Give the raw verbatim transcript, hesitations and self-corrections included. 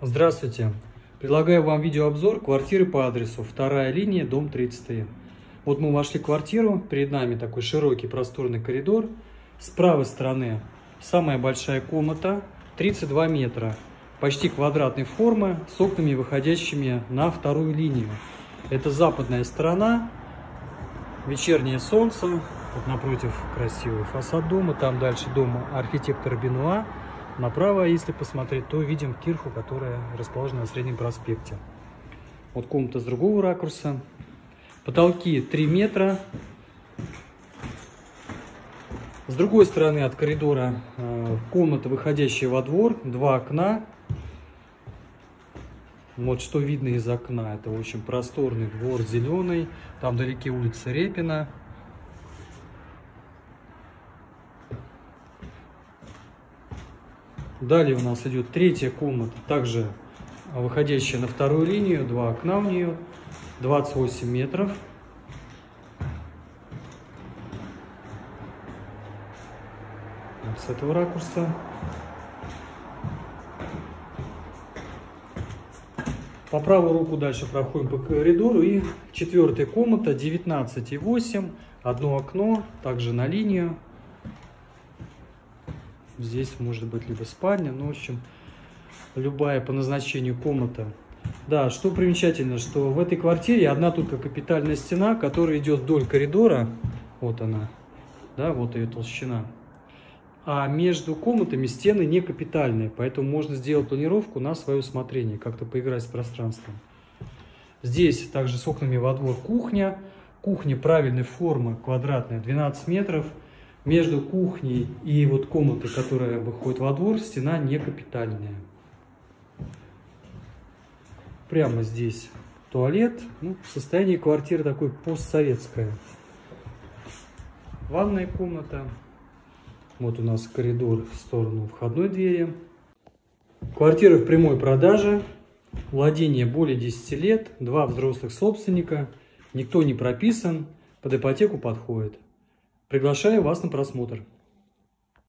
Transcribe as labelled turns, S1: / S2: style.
S1: Здравствуйте! Предлагаю вам видеообзор квартиры по адресу вторая линия, дом тридцать три. Вот мы вошли в квартиру, перед нами такой широкий просторный коридор. С правой стороны самая большая комната, тридцать два метра, почти квадратной формы, с окнами, выходящими на вторую линию. Это западная сторона, вечернее солнце, вот напротив красивый фасад дома, там дальше дом архитектора Бенуа. Направо, если посмотреть, то видим кирху, которая расположена на Среднем проспекте. Вот комната с другого ракурса. Потолки три метра. С другой стороны от коридора комната, выходящая во двор, два окна. Вот что видно из окна. Это очень просторный двор, зеленый. Там вдалеке улица Репина. Далее у нас идет третья комната, также выходящая на вторую линию, два окна у нее, двадцать восемь метров. Вот с этого ракурса. По правую руку дальше проходим по коридору, и четвертая комната, девятнадцать и восемь, одно окно, также на линию. Здесь может быть либо спальня, ну, в общем, любая по назначению комната. Да, что примечательно, что в этой квартире одна только капитальная стена, которая идет вдоль коридора. Вот она, да, вот ее толщина. А между комнатами стены не капитальные, поэтому можно сделать планировку на свое усмотрение, как-то поиграть с пространством. Здесь также с окнами во двор кухня. Кухня правильной формы, квадратная, двенадцать метров. Между кухней и вот комнатой, которая выходит во двор, стена не капитальная. Прямо здесь туалет. Ну, состояние квартиры такое постсоветское. Ванная комната. Вот у нас коридор в сторону входной двери. Квартира в прямой продаже. Владение более десяти лет. Два взрослых собственника. Никто не прописан. Под ипотеку подходит. Приглашаю вас на просмотр.